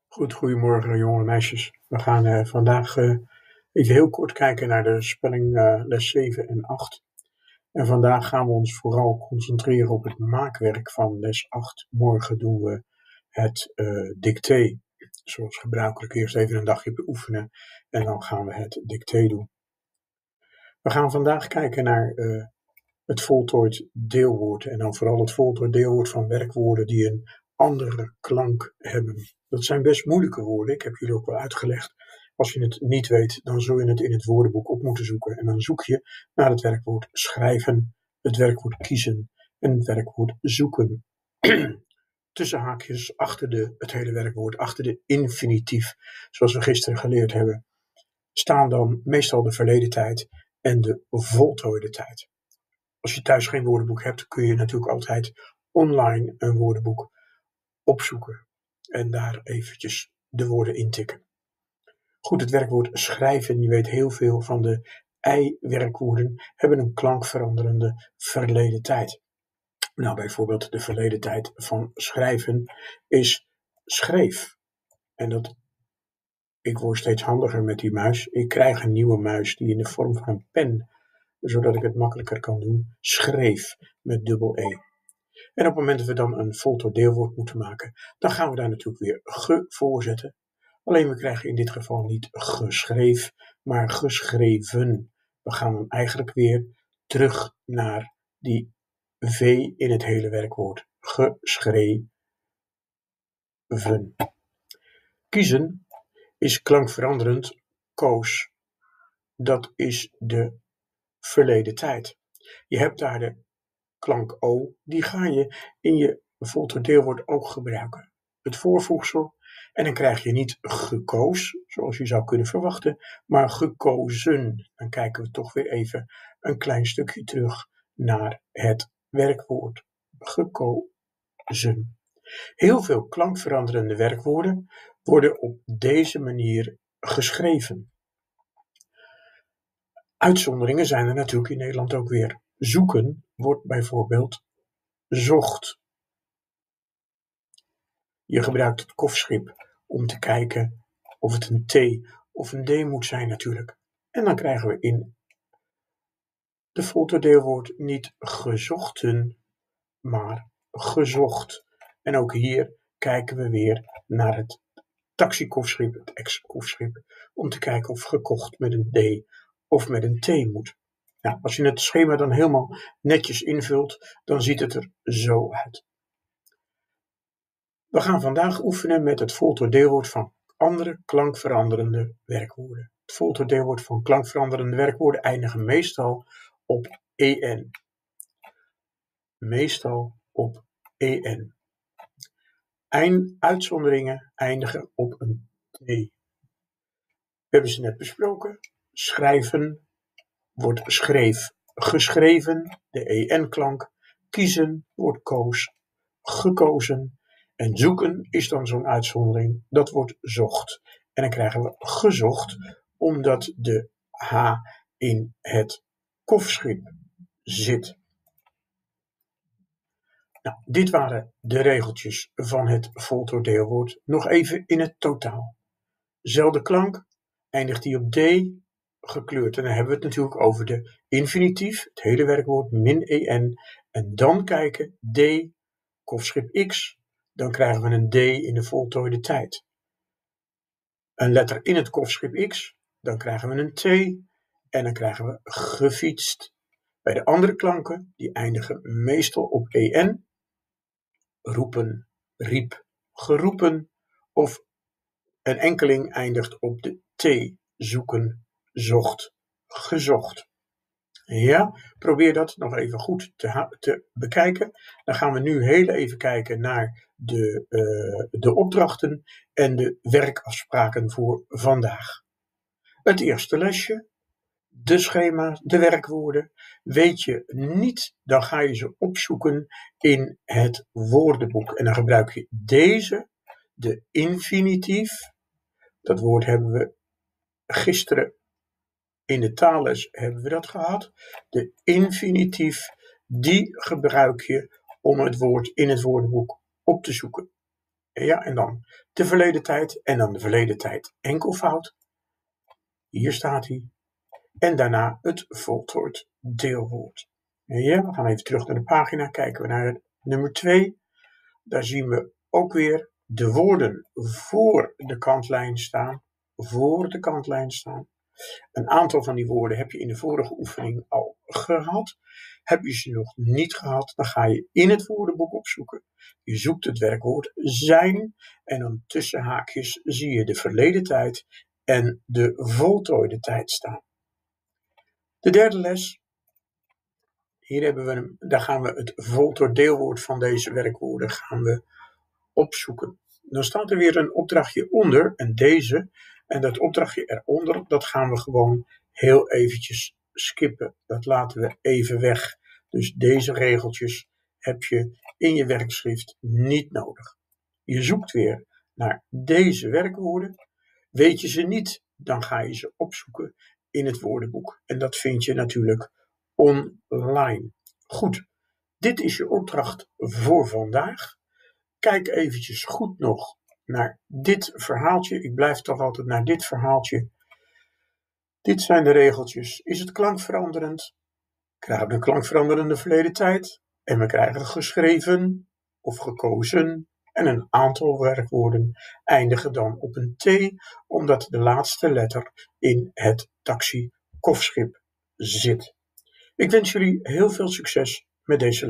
Goedemorgen jonge meisjes. We gaan vandaag even heel kort kijken naar de spelling les 7 en 8. En vandaag gaan we ons vooral concentreren op het maakwerk van les 8. Morgen doen we het dicté. Zoals gebruikelijk eerst even een dagje beoefenen en dan gaan we het dicté doen. We gaan vandaag kijken naar het voltooid deelwoord en dan vooral het voltooid deelwoord van werkwoorden die een andere klank hebben. Dat zijn best moeilijke woorden, ik heb jullie ook wel uitgelegd. Als je het niet weet, dan zul je het in het woordenboek op moeten zoeken. En dan zoek je naar het werkwoord schrijven, het werkwoord kiezen en het werkwoord zoeken. Tussen haakjes, achter het hele werkwoord, achter de infinitief, zoals we gisteren geleerd hebben, staan dan meestal de verleden tijd en de voltooide tijd. Als je thuis geen woordenboek hebt, kun je natuurlijk altijd online een woordenboek opzoeken en daar eventjes de woorden intikken. Goed, het werkwoord schrijven, je weet heel veel van de ei-werkwoorden hebben een klankveranderende verleden tijd. Nou, bijvoorbeeld de verleden tijd van schrijven is schreef. En ik word steeds handiger met die muis. Ik krijg een nieuwe muis die in de vorm van een pen, zodat ik het makkelijker kan doen, schreef met dubbel E. En op het moment dat we dan een voltooid deelwoord moeten maken, dan gaan we daar natuurlijk weer ge voor zetten. Alleen we krijgen in dit geval niet geschreef, maar geschreven. We gaan dan eigenlijk weer terug naar die V in het hele werkwoord. Geschreven. Kiezen is klankveranderend koos. Dat is de verleden tijd. Je hebt daar de klank O, die ga je in je voltooid deelwoord ook gebruiken. Het voorvoegsel, en dan krijg je niet gekoos, zoals je zou kunnen verwachten, maar gekozen. Dan kijken we toch weer even een klein stukje terug naar het werkwoord gekozen. Heel veel klankveranderende werkwoorden worden op deze manier geschreven. Uitzonderingen zijn er natuurlijk in Nederland ook weer. Zoeken wordt bijvoorbeeld zocht. Je gebruikt het kofschip om te kijken of het een T of een D moet zijn natuurlijk. En dan krijgen we in de voltooid deelwoord niet gezochten, maar gezocht. En ook hier kijken we weer naar het taxikofschip, het ex-kofschip, om te kijken of gekocht met een D of met een T moet. Nou, als je het schema dan helemaal netjes invult, dan ziet het er zo uit. We gaan vandaag oefenen met het voltooid deelwoord van andere klankveranderende werkwoorden. Het voltooid deelwoord van klankveranderende werkwoorden eindigen meestal op en. Meestal op en. Uitzonderingen eindigen op een T. We hebben ze net besproken. Schrijven wordt schreef, geschreven, de en-klank. Kiezen wordt koos, gekozen. En zoeken is dan zo'n uitzondering, dat wordt zocht. En dan krijgen we gezocht, omdat de H in het kofschip zit. Nou, dit waren de regeltjes van het voltooid deelwoord. Nog even in het totaal. Zelfde klank, eindigt die op D, gekleurd. En dan hebben we het natuurlijk over de infinitief, het hele werkwoord, min en. En dan kijken, D, kofschip X, dan krijgen we een D in de voltooide tijd. Een letter in het kofschip X, dan krijgen we een T en dan krijgen we gefietst. Bij de andere klanken, die eindigen meestal op en, roepen, riep, geroepen, of een enkeling eindigt op de T, zoeken, zocht, gezocht. Ja, probeer dat nog even goed te bekijken. Dan gaan we nu heel even kijken naar de opdrachten en de werkafspraken voor vandaag. Het eerste lesje, de schema's, de werkwoorden. Weet je niet, dan ga je ze opzoeken in het woordenboek. En dan gebruik je deze, de infinitief. Dat woord hebben we gisteren in de taalles hebben we dat gehad. De infinitief, die gebruik je om het woord in het woordenboek op te zoeken. Ja, en dan de verleden tijd en dan de verleden tijd enkelvoud. Hier staat hij. En daarna het voltooid deelwoord. Ja, we gaan even terug naar de pagina, kijken we naar nummer 2. Daar zien we ook weer de woorden voor de kantlijn staan. Voor de kantlijn staan. Een aantal van die woorden heb je in de vorige oefening al gehad. Heb je ze nog niet gehad, dan ga je in het woordenboek opzoeken. Je zoekt het werkwoord zijn en dan tussen haakjes zie je de verleden tijd en de voltooide tijd staan. De derde les, hier hebben we hem, daar gaan we het voltooid deelwoord van deze werkwoorden gaan we opzoeken. Dan staat er weer een opdrachtje onder en deze, en dat opdrachtje eronder, dat gaan we gewoon heel eventjes skippen. Dat laten we even weg. Dus deze regeltjes heb je in je werkschrift niet nodig. Je zoekt weer naar deze werkwoorden. Weet je ze niet, dan ga je ze opzoeken in het woordenboek. En dat vind je natuurlijk online. Goed, dit is je opdracht voor vandaag. Kijk eventjes goed nog naar dit verhaaltje. Ik blijf toch altijd naar dit verhaaltje. Dit zijn de regeltjes. Is het klankveranderend? Krijgen we de klankveranderende verleden tijd. En we krijgen geschreven of gekozen. En een aantal werkwoorden eindigen dan op een T, omdat de laatste letter in het taxi-kofschip zit. Ik wens jullie heel veel succes met deze les.